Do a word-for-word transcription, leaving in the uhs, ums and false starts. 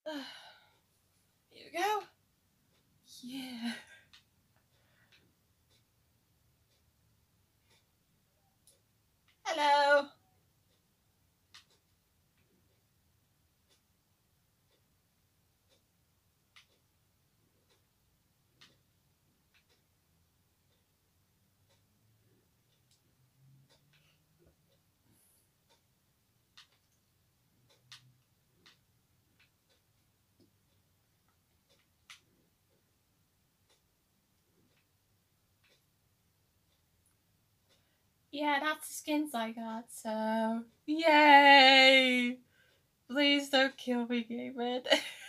Here we go. Yeah. Hello. Yeah, that's the skins I got, so yay! Please don't kill me, David.